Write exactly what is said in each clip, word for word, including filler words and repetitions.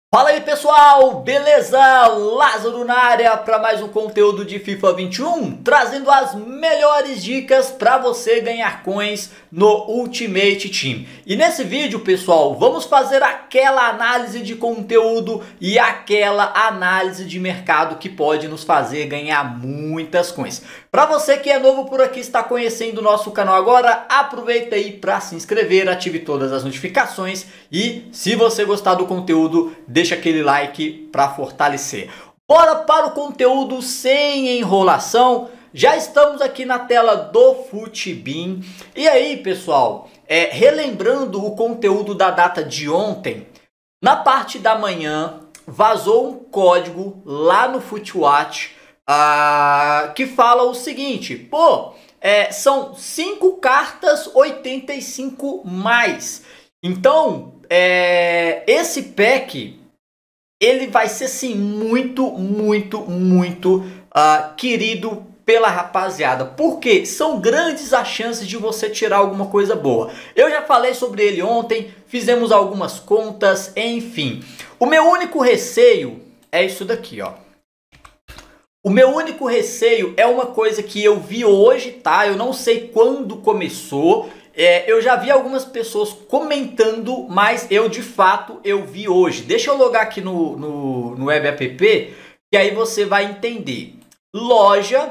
Fala aí pessoal, beleza? Lázaro na área para mais um conteúdo de FIFA vinte e um, trazendo as melhores dicas para você ganhar coins no Ultimate Team. E nesse vídeo pessoal, vamos fazer aquela análise de conteúdo e aquela análise de mercado que pode nos fazer ganhar muitas coins. Para você que é novo por aqui, está conhecendo o nosso canal agora, aproveita aí para se inscrever, ative todas as notificações e se você gostar do conteúdo, deixa aquele like para fortalecer. Bora para o conteúdo sem enrolação. Já estamos aqui na tela do Futbin. E aí, pessoal, é, relembrando o conteúdo da data de ontem, na parte da manhã vazou um código lá no FUTWatch uh, que fala o seguinte: pô, é, são cinco cartas oitenta e cinco mais. Então, é, esse pack ele vai ser sim muito, muito, muito uh, querido pela rapaziada, porque são grandes as chances de você tirar alguma coisa boa. Eu já falei sobre ele ontem, fizemos algumas contas, enfim. O meu único receio é isso daqui, ó. O meu único receio é uma coisa que eu vi hoje, tá? Eu não sei quando começou. É, eu já vi algumas pessoas comentando, mas eu de fato eu vi hoje. Deixa eu logar aqui no, no, no Web App, que aí você vai entender. Loja,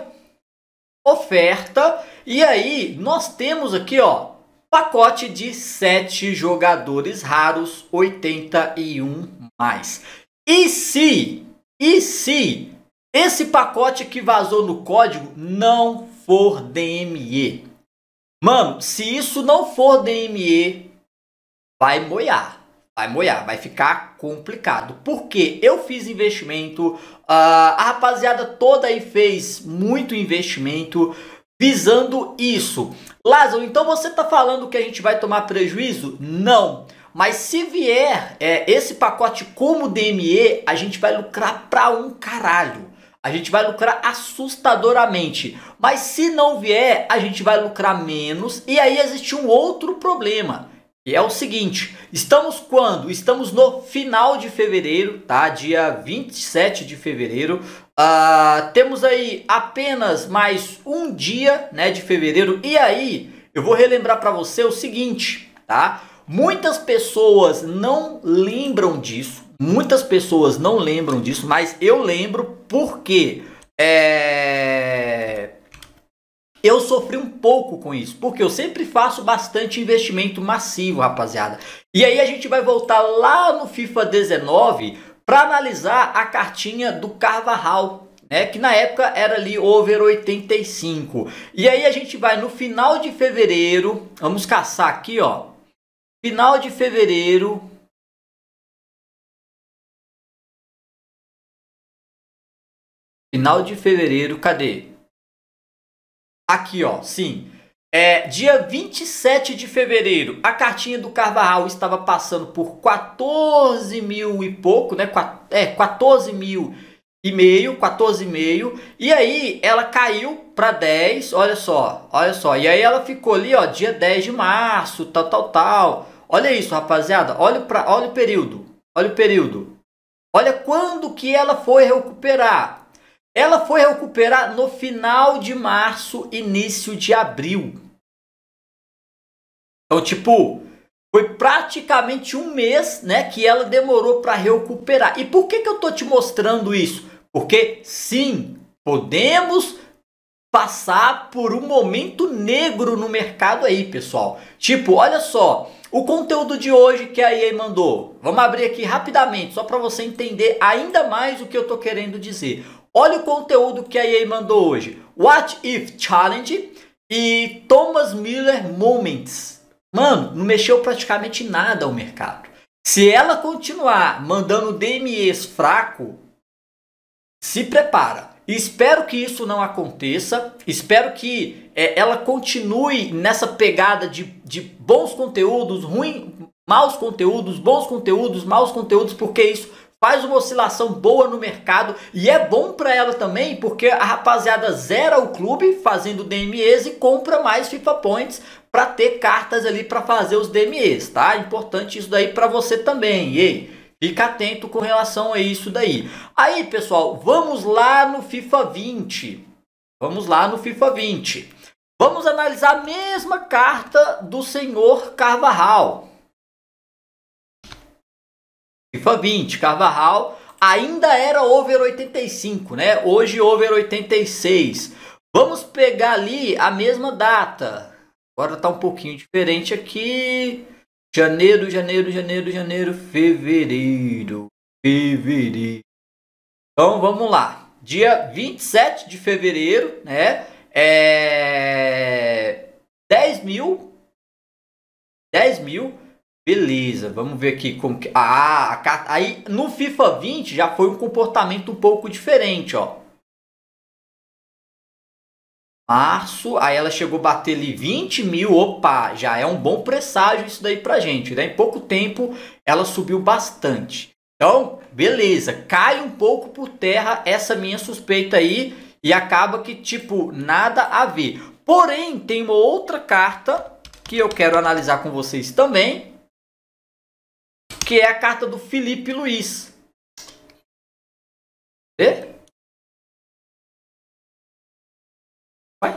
oferta, e aí nós temos aqui, ó, pacote de sete jogadores raros, oitenta e um mais. E se, e se esse pacote que vazou no código não for D M E? Mano, se isso não for D M E, vai moiar, vai moiar, vai ficar complicado. Porque eu fiz investimento, uh, a rapaziada toda aí fez muito investimento visando isso. Lázaro, então você tá falando que a gente vai tomar prejuízo? Não, mas se vier é, esse pacote como D M E, a gente vai lucrar pra um caralho. A gente vai lucrar assustadoramente, mas se não vier, a gente vai lucrar menos. E aí existe um outro problema, que é o seguinte: estamos quando? Estamos no final de fevereiro, tá? Dia vinte e sete de fevereiro. Uh, temos aí apenas mais um dia, né, de fevereiro. E aí eu vou relembrar para você o seguinte, tá? Muitas pessoas não lembram disso. Muitas pessoas não lembram disso, mas eu lembro porque é... eu sofri um pouco com isso. Porque eu sempre faço bastante investimento massivo, rapaziada. E aí a gente vai voltar lá no FIFA dezenove para analisar a cartinha do Carvajal, né, que na época era ali over oitenta e cinco. E aí a gente vai no final de fevereiro, vamos caçar aqui, ó. Final de fevereiro. Final de fevereiro, cadê? Aqui, ó, sim. É, dia vinte e sete de fevereiro, a cartinha do Carvajal estava passando por quatorze mil e pouco, né? É, quatorze mil e meio, quatorze e meio. E aí ela caiu para dez, olha só, olha só. E aí ela ficou ali, ó, dia dez de março, tal, tal, tal. Olha isso, rapaziada. Olha, pra, olha o período, olha o período. Olha quando que ela foi recuperar. Ela foi recuperar no final de março, início de abril. Então, tipo, foi praticamente um mês, né, que ela demorou para recuperar. E por que que eu tô te mostrando isso? Porque, sim, podemos passar por um momento negro no mercado aí, pessoal. Tipo, olha só, o conteúdo de hoje que a E A mandou. Vamos abrir aqui rapidamente, só para você entender ainda mais o que eu tô querendo dizer. Olha o conteúdo que a E A mandou hoje. What If Challenge e Thomas Miller Moments. Mano, não mexeu praticamente nada o mercado. Se ela continuar mandando D M Es fraco, se prepara. Espero que isso não aconteça. Espero que é, ela continue nessa pegada de, de bons conteúdos, ruins, maus conteúdos, bons conteúdos, maus conteúdos, porque isso faz uma oscilação boa no mercado e é bom para ela também, porque a rapaziada zera o clube fazendo D M Es e compra mais FIFA Points para ter cartas ali para fazer os D M Es, tá? Importante isso daí para você também. E aí, Fica atento com relação a isso daí. Aí, pessoal, vamos lá no FIFA vinte. Vamos lá no FIFA vinte. Vamos analisar a mesma carta do senhor Carvajal. FIFA vinte, Carvajal ainda era over oitenta e cinco, né? Hoje over oitenta e seis. Vamos pegar ali a mesma data. Agora tá um pouquinho diferente aqui. Janeiro, janeiro, janeiro, janeiro, fevereiro, fevereiro. Então vamos lá. Dia vinte e sete de fevereiro, né? É... dez mil. dez mil. Beleza, vamos ver aqui como que... Ah, a carta... aí no FIFA vinte já foi um comportamento um pouco diferente, ó. Março, aí ela chegou a bater ali vinte mil, opa, já é um bom presságio isso daí pra gente, né? Em pouco tempo ela subiu bastante. Então, beleza, cai um pouco por terra essa minha suspeita aí e acaba que, tipo, nada a ver. Porém, tem uma outra carta que eu quero analisar com vocês também, que é a carta do Felipe Luiz. Vê? Vai.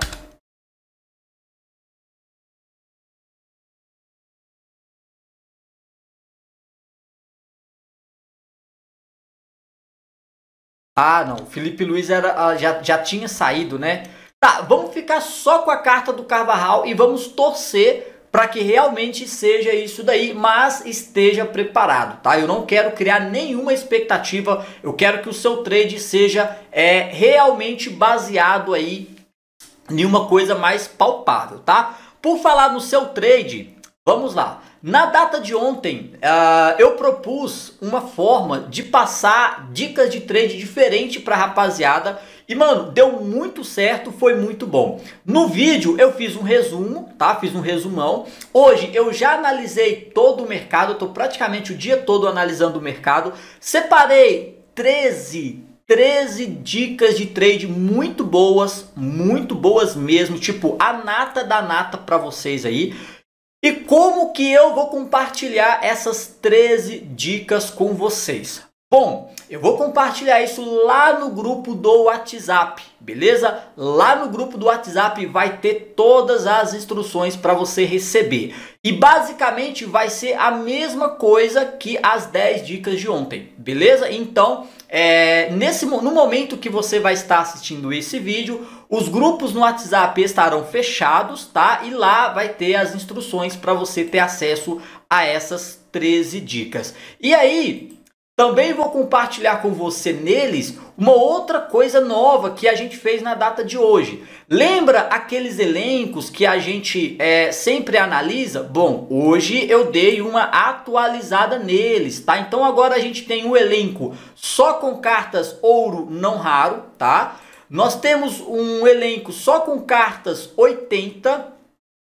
Ah, não. O Felipe Luiz era, já, já tinha saído, né? Tá, vamos ficar só com a carta do Carvajal e vamos torcer para que realmente seja isso daí, mas esteja preparado, tá? Eu não quero criar nenhuma expectativa, eu quero que o seu trade seja é, realmente baseado aí em uma coisa mais palpável, tá? Por falar no seu trade, vamos lá. Na data de ontem, uh, eu propus uma forma de passar dicas de trade diferente para a rapaziada. E, mano, deu muito certo, foi muito bom. No vídeo eu fiz um resumo, tá? Fiz um resumão. Hoje eu já analisei todo o mercado, eu tô praticamente o dia todo analisando o mercado. Separei treze, treze dicas de trade muito boas, muito boas mesmo. Tipo, a nata da nata para vocês aí. E como que eu vou compartilhar essas treze dicas com vocês? Bom, eu vou compartilhar isso lá no grupo do WhatsApp, beleza? Lá no grupo do WhatsApp vai ter todas as instruções para você receber. E basicamente vai ser a mesma coisa que as dez dicas de ontem, beleza? Então, é, nesse, no momento que você vai estar assistindo esse vídeo, os grupos no WhatsApp estarão fechados, tá? E lá vai ter as instruções para você ter acesso a essas treze dicas. E aí, também vou compartilhar com você neles uma outra coisa nova que a gente fez na data de hoje. Lembra aqueles elencos que a gente é, sempre analisa? Bom, hoje eu dei uma atualizada neles, tá? Então agora a gente tem um elenco só com cartas ouro não raro, tá? Nós temos um elenco só com cartas oitenta.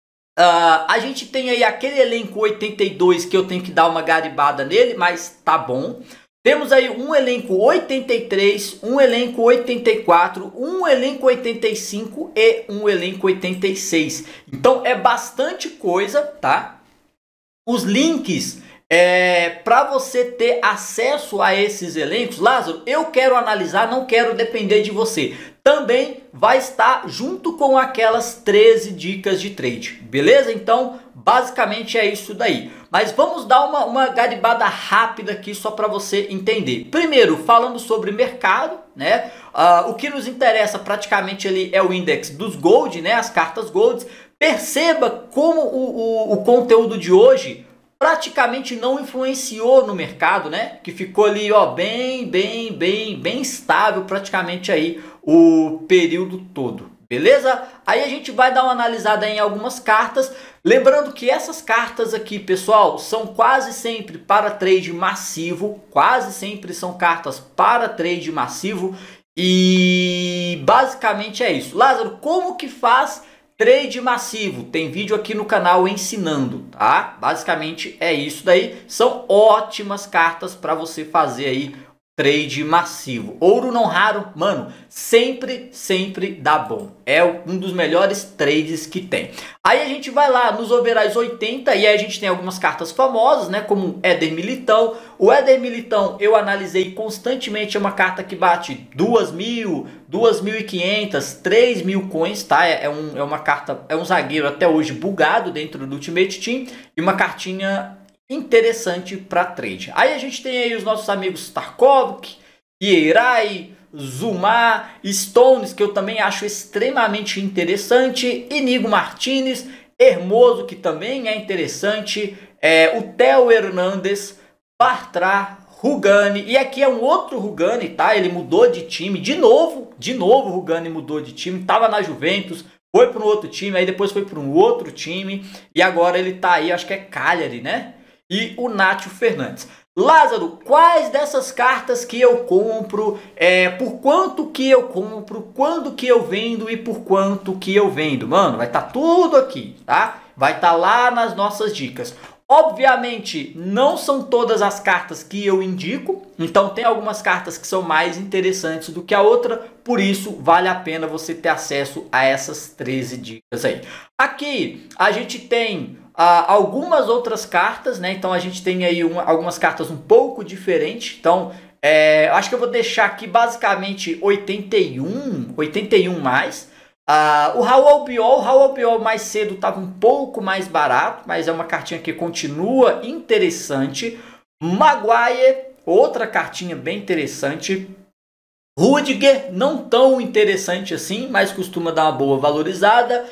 Uh, a gente tem aí aquele elenco oitenta e dois que eu tenho que dar uma garibada nele, mas tá bom. Temos aí um elenco oitenta e três, um elenco oitenta e quatro, um elenco oitenta e cinco e um elenco oitenta e seis. Então é bastante coisa, tá? Os links é, para você ter acesso a esses elencos, Lázaro, eu quero analisar, não quero depender de você. Também vai estar junto com aquelas treze dicas de trade, beleza? Então, basicamente é isso daí. Mas vamos dar uma, uma garibada rápida aqui só para você entender. Primeiro, falando sobre mercado, né? Uh, o que nos interessa praticamente ali é o índice dos Gold, né? As cartas Gold. Perceba como o, o, o conteúdo de hoje praticamente não influenciou no mercado, né? Que ficou ali, ó, bem, bem, bem, bem estável praticamente aí o período todo, beleza? Aí a gente vai dar uma analisada em algumas cartas, lembrando que essas cartas aqui, pessoal, são quase sempre para trade massivo, quase sempre são cartas para trade massivo e basicamente é isso. Lázaro, como que faz trade massivo? Tem vídeo aqui no canal ensinando, tá? Basicamente é isso daí. São ótimas cartas para você fazer aí trade massivo. Ouro não raro, mano, sempre, sempre dá bom. É um dos melhores trades que tem. Aí a gente vai lá nos overais oitenta e aí a gente tem algumas cartas famosas, né? Como Éder Militão. O Éder Militão eu analisei constantemente, é uma carta que bate duas mil, duas mil e quinhentas, três mil coins, tá? É, é, um, é uma carta, é um zagueiro até hoje bugado dentro do Ultimate Team e uma cartinha interessante para trade. Aí a gente tem aí os nossos amigos Tarkovik, Ierai, Zumar, Stones, que eu também acho extremamente interessante, Inigo Martinez, Hermoso, que também é interessante, é, o Theo Hernandes, Bartra, Rugani, e aqui é um outro Rugani, tá? Ele mudou de time, de novo, de novo o Rugani mudou de time, tava na Juventus, foi para um outro time, aí depois foi para um outro time, e agora ele tá aí, acho que é Cagliari, né? E o Nátio Fernandes. Lázaro, quais dessas cartas que eu compro, é, por quanto que eu compro, quando que eu vendo e por quanto que eu vendo? Mano, vai estar tá tudo aqui, tá? Vai estar tá lá nas nossas dicas. Obviamente, não são todas as cartas que eu indico, então tem algumas cartas que são mais interessantes do que a outra, por isso vale a pena você ter acesso a essas treze dicas aí. Aqui a gente tem Uh, algumas outras cartas, né? Então a gente tem aí uma, algumas cartas um pouco diferentes. Então, é, acho que eu vou deixar aqui basicamente oitenta e um, oitenta e um mais. Uh, o Raul Albiol, o Raul Albiol mais cedo estava um pouco mais barato, mas é uma cartinha que continua interessante. Maguire, outra cartinha bem interessante. Rudiger, não tão interessante assim, mas costuma dar uma boa valorizada.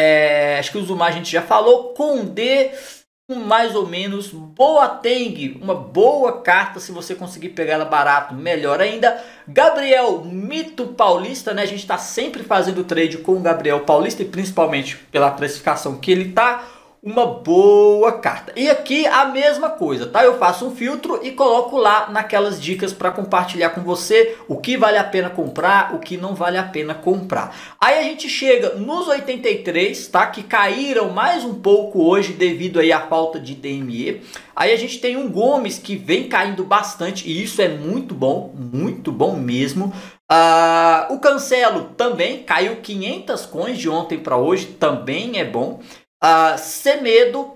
É, acho que o Zuma a gente já falou. Condé, mais ou menos. Boateng, uma boa carta. Se você conseguir pegar ela barato, melhor ainda. Gabriel, mito paulista, né? A gente está sempre fazendo trade com o Gabriel Paulista, e principalmente pela precificação que ele tá. Uma boa carta. E aqui a mesma coisa, tá? Eu faço um filtro e coloco lá naquelas dicas para compartilhar com você o que vale a pena comprar, o que não vale a pena comprar. Aí a gente chega nos oitenta e três, tá? Que caíram mais um pouco hoje devido aí à falta de D M E. Aí a gente tem um Gomes que vem caindo bastante e isso é muito bom, muito bom mesmo. Uh, o Cancelo também caiu quinhentas coins de ontem para hoje, também é bom. Uh, Semedo,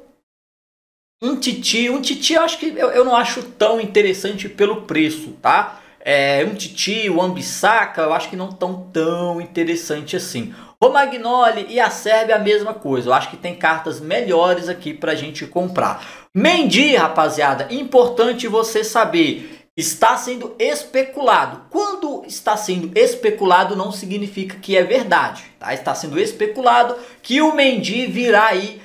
um Titi, um Titi eu acho que eu, eu não acho tão interessante pelo preço, tá? É, um Titi, o Ambissaca, eu acho que não tão tão interessante assim. Romagnoli e a Sérvia a mesma coisa, eu acho que tem cartas melhores aqui pra gente comprar. Mendy, rapaziada, importante você saber, está sendo especulado. Quando está sendo especulado não significa que é verdade, tá? Está sendo especulado que o Mendy virá aí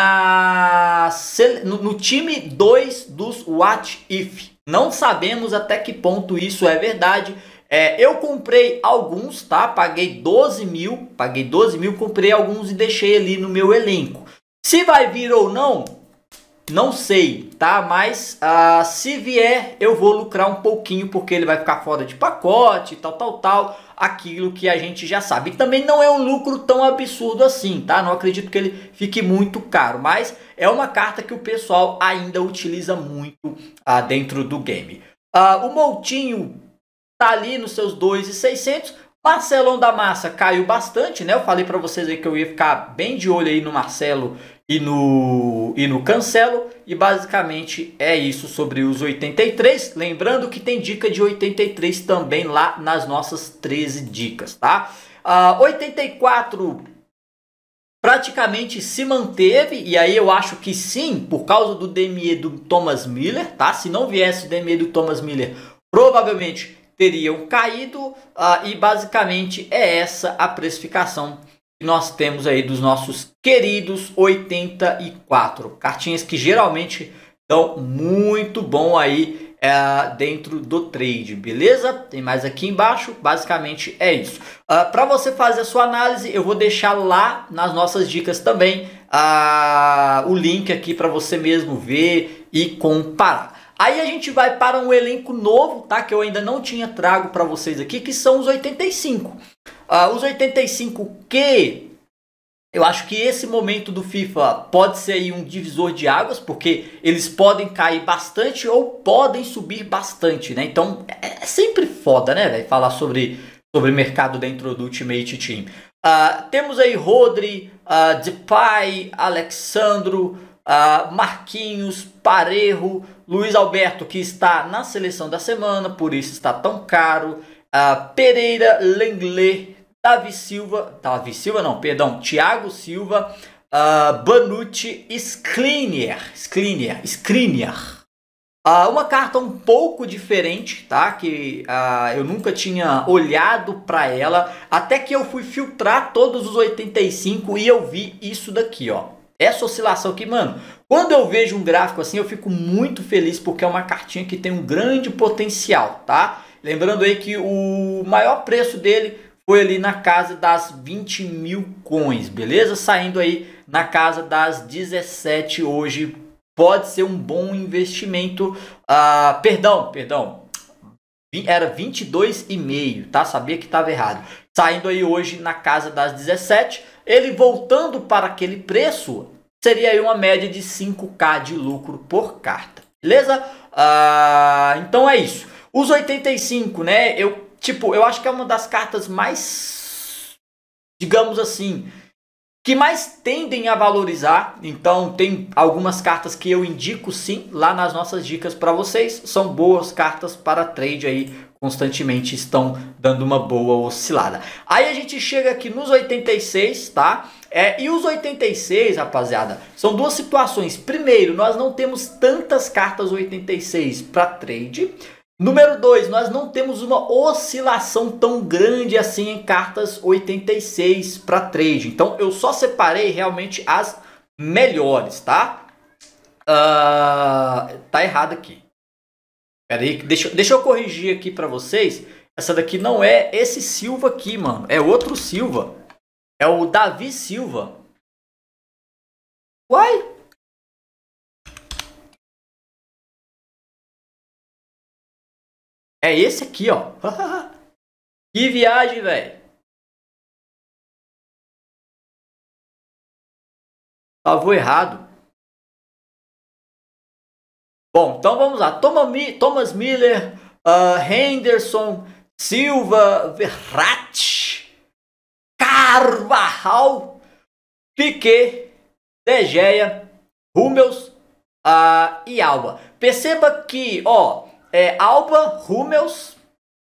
na, no, no time dois dos What If. Não sabemos até que ponto isso é verdade. É, eu comprei alguns, tá? Paguei doze mil, paguei doze mil, comprei alguns e deixei ali no meu elenco. Se vai vir ou não, não sei, tá? Mas uh, se vier, eu vou lucrar um pouquinho, porque ele vai ficar fora de pacote, tal, tal, tal. Aquilo que a gente já sabe. E também não é um lucro tão absurdo assim, tá? Não acredito que ele fique muito caro, mas é uma carta que o pessoal ainda utiliza muito uh, dentro do game. Uh, o Moutinho tá ali nos seus dois mil e seiscentos. Marcelão da Massa caiu bastante, né? Eu falei para vocês aí que eu ia ficar bem de olho aí no Marcelo e no, e no Cancelo. E basicamente é isso sobre os oitenta e três. Lembrando que tem dica de oitenta e três também lá nas nossas treze dicas, tá? Uh, oitenta e quatro praticamente se manteve. E aí eu acho que sim, por causa do D M E do Thomas Miller, tá? Se não viesse o D M E do Thomas Miller, provavelmente teriam caído, uh, e basicamente é essa a precificação que nós temos aí dos nossos queridos oitenta e quatro. Cartinhas que geralmente dão muito bom aí uh, dentro do trade, beleza? Tem mais aqui embaixo, basicamente é isso. Uh, para você fazer a sua análise, eu vou deixar lá nas nossas dicas também uh, o link aqui para você mesmo ver e comparar. Aí a gente vai para um elenco novo, tá? Que eu ainda não tinha trago para vocês aqui, que são os oitenta e cinco. Uh, os oitenta e cinco que eu acho que esse momento do FIFA pode ser aí um divisor de águas, porque eles podem cair bastante ou podem subir bastante, né? Então é sempre foda, né, velho? Falar sobre, sobre mercado dentro do Ultimate Team. Uh, temos aí Rodri, uh, Depay, Alexandro, uh, Marquinhos, Parejo, Luiz Alberto, que está na seleção da semana, por isso está tão caro. Uh, Pereira, Lenglet, Davi Silva, Davi Silva não, perdão, Thiago Silva, uh, Bonucci, Skriniar, Skriniar, Skriniar. Uh, uma carta um pouco diferente, tá? Que uh, eu nunca tinha olhado para ela, até que eu fui filtrar todos os oitenta e cinco e eu vi isso daqui, ó. Essa oscilação aqui, mano, quando eu vejo um gráfico assim, eu fico muito feliz porque é uma cartinha que tem um grande potencial, tá? Lembrando aí que o maior preço dele foi ali na casa das vinte mil coins, beleza? Saindo aí na casa das dezessete hoje. Pode ser um bom investimento. Uh, perdão, perdão. Era vinte e dois e meio, tá? Sabia que estava errado. Saindo aí hoje na casa das dezessete. Ele voltando para aquele preço, seria aí uma média de cinco K de lucro por carta. Beleza? Uh, então é isso. Os oitenta e cinco, né? Eu, tipo, eu acho que é uma das cartas mais, digamos assim, que mais tendem a valorizar. Então tem algumas cartas que eu indico sim lá nas nossas dicas para vocês. São boas cartas para trade aí, constantemente estão dando uma boa oscilada. Aí a gente chega aqui nos oitenta e seis, tá? É, e os oitenta e seis, rapaziada, são duas situações. Primeiro, nós não temos tantas cartas oitenta e seis para trade. Número dois, nós não temos uma oscilação tão grande assim em cartas oitenta e seis para trade. Então eu só separei realmente as melhores, tá? Uh, tá errado aqui. Pera aí, deixa, deixa eu corrigir aqui para vocês. Essa daqui não é esse Silva aqui, mano. É outro Silva. É o Davi Silva. Uai? É esse aqui, ó. Que viagem, velho. Tava errado. Bom, então vamos lá. Thomas Miller, uh, Henderson, Silva, Verratti, Carvajal, Piquet, De Gea, Hummels uh, e Alba. Perceba que, ó, é, Alba, Hummels,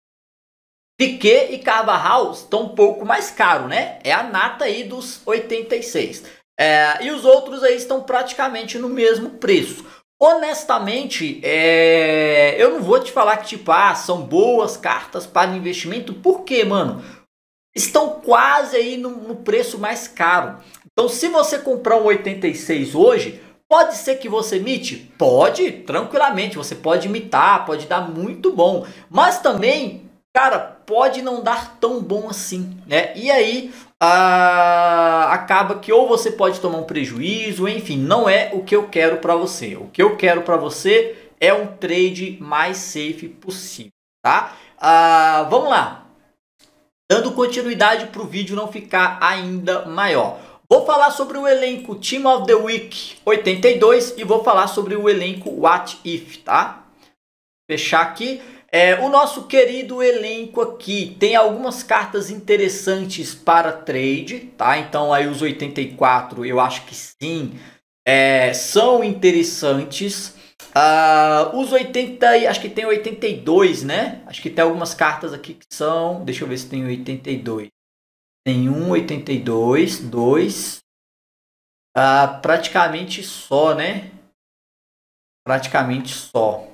Piquet e Carvajal estão um pouco mais caros, né? É a nata aí dos oitenta e seis. É, e os outros aí estão praticamente no mesmo preço. Honestamente, é, eu não vou te falar que tipo, ah, são boas cartas para investimento. Por quê, mano? Estão quase aí no, no preço mais caro. Então, se você comprar um oitenta e seis hoje, pode ser que você imite? Pode, tranquilamente. Você pode imitar, pode dar muito bom. Mas também, cara, pode não dar tão bom assim, né? E aí, ah, acaba que ou você pode tomar um prejuízo, enfim, não é o que eu quero para você. O que eu quero para você é um trade mais safe possível, tá? Ah, vamos lá. Dando continuidade para o vídeo não ficar ainda maior. Vou falar sobre o elenco Team of the Week oitenta e dois e vou falar sobre o elenco What If, tá? Fechar aqui. É, o nosso querido elenco aqui tem algumas cartas interessantes para trade, tá? Então aí os oitenta e quatro eu acho que sim, é, são interessantes. Uh, os oitenta, acho que tem oitenta e dois, né? Acho que tem algumas cartas aqui que são, deixa eu ver se tem oitenta e dois. Tem um oitenta e dois, dois, uh, praticamente só, né? Praticamente só.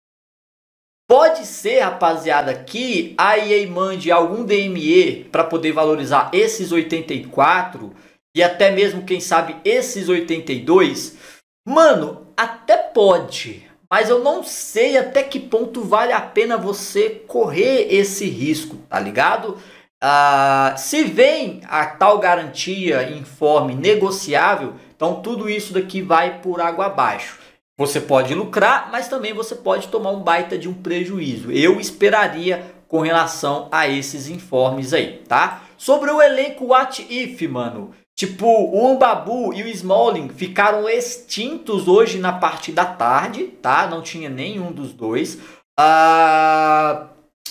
Pode ser, rapaziada, que a E A mande algum D M E para poder valorizar esses oitenta e quatro e até mesmo, quem sabe, esses oitenta e dois. Mano, até pode, mas eu não sei até que ponto vale a pena você correr esse risco, tá ligado? Ah, se vem a tal garantia informe negociável, então tudo isso daqui vai por água abaixo. Você pode lucrar, mas também você pode tomar um baita de um prejuízo. Eu esperaria com relação a esses informes aí, tá? Sobre o elenco What If, mano. Tipo, o Mbabu e o Smalling ficaram extintos hoje na parte da tarde, tá? Não tinha nenhum dos dois. Ah,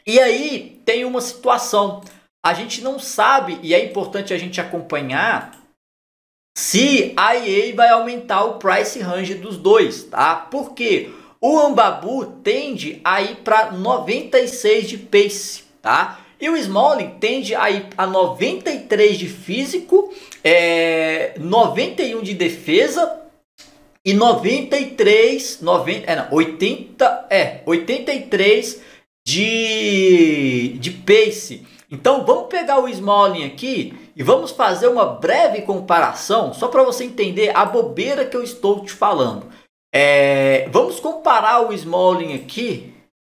E aí tem uma situação, a gente não sabe, e é importante a gente acompanhar, se a E A vai aumentar o price range dos dois, tá? Porque o Anbabu tende a ir para noventa e seis de pace, tá? E o Smalling tende a ir a noventa e três de físico, é, noventa e um de defesa e noventa e três, noventa, é, não, oitenta, é, oitenta e três de, de pace. Então vamos pegar o Smalling aqui e vamos fazer uma breve comparação, só para você entender a bobeira que eu estou te falando. É, vamos comparar o Smalling aqui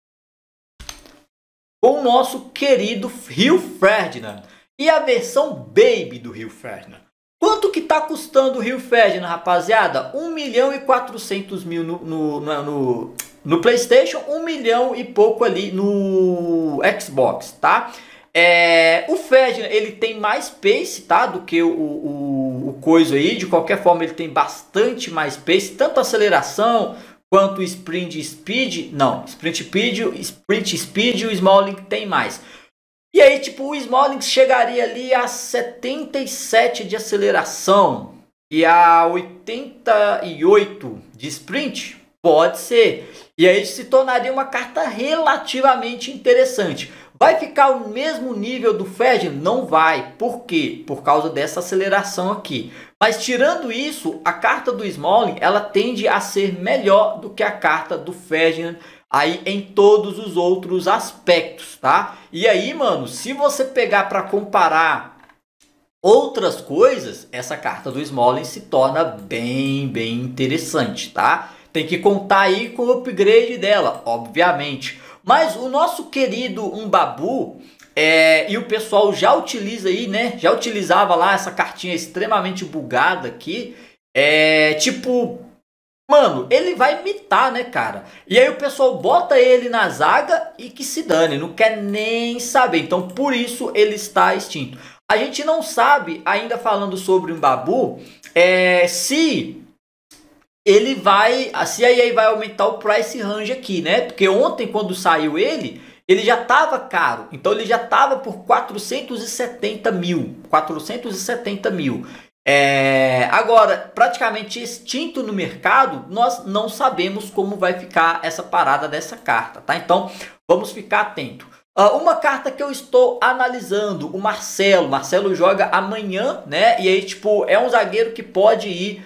com o nosso querido Rio Ferdinand e a versão Baby do Rio Ferdinand. Quanto que tá custando o Rio Ferdinand, rapaziada? um milhão e quatrocentos mil no, no, no, no, no PlayStation, um milhão e pouco ali no Xbox, tá? É, o Ferdinand, ele tem mais pace, tá? Do que o, o, o coisa aí. De qualquer forma, ele tem bastante mais pace, tanto aceleração quanto sprint speed. Não, sprint speed, sprint speed o Smalling tem mais. E aí, tipo, o Smalling chegaria ali a setenta e sete de aceleração e a oitenta e oito de sprint? Pode ser. E aí se tornaria uma carta relativamente interessante. Vai ficar o mesmo nível do Ferdinand? Não vai. Por quê? Por causa dessa aceleração aqui. Mas tirando isso, a carta do Smalling, ela tende a ser melhor do que a carta do Ferdinand aí em todos os outros aspectos, tá? E aí, mano, se você pegar para comparar outras coisas, essa carta do Smalling se torna bem, bem interessante, tá? Tem que contar aí com o upgrade dela, obviamente. Mas o nosso querido Anbabu, é, e o pessoal já utiliza aí, né? Já utilizava lá essa cartinha extremamente bugada aqui. É tipo, mano, ele vai imitar, né, cara? E aí o pessoal bota ele na zaga e que se dane, não quer nem saber. Então por isso ele está extinto. A gente não sabe, ainda falando sobre o Anbabu, é, se... ele vai, se a E A vai aumentar o price range aqui, né? Porque ontem quando saiu ele, ele já estava caro. Então ele já estava por quatrocentos e setenta mil. quatrocentos e setenta mil. É, agora, praticamente extinto no mercado, nós não sabemos como vai ficar essa parada dessa carta, tá? Então vamos ficar atento. Uh, uma carta que eu estou analisando, o Marcelo. Marcelo joga amanhã, né? E aí, tipo, é um zagueiro que pode ir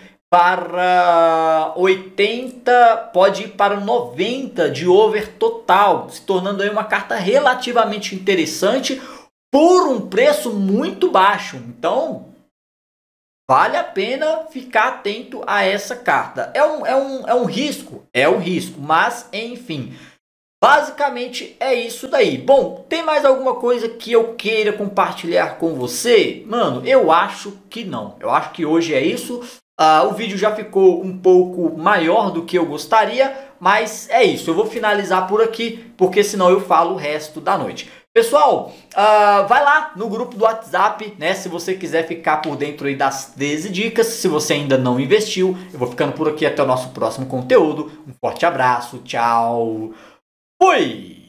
para oitenta, pode ir para noventa de over total, se tornando aí uma carta relativamente interessante por um preço muito baixo. Então vale a pena ficar atento a essa carta. É um, é um, é um risco, é um risco, mas enfim, basicamente é isso daí. Bom, tem mais alguma coisa que eu queira compartilhar com você? Mano, eu acho que não. Eu acho que hoje é isso. Uh, o vídeo já ficou um pouco maior do que eu gostaria, mas é isso. Eu vou finalizar por aqui, porque senão eu falo o resto da noite. Pessoal, uh, vai lá no grupo do WhatsApp, né? Se você quiser ficar por dentro aí das treze dicas. Se você ainda não investiu, eu vou ficando por aqui até o nosso próximo conteúdo. Um forte abraço, tchau, fui!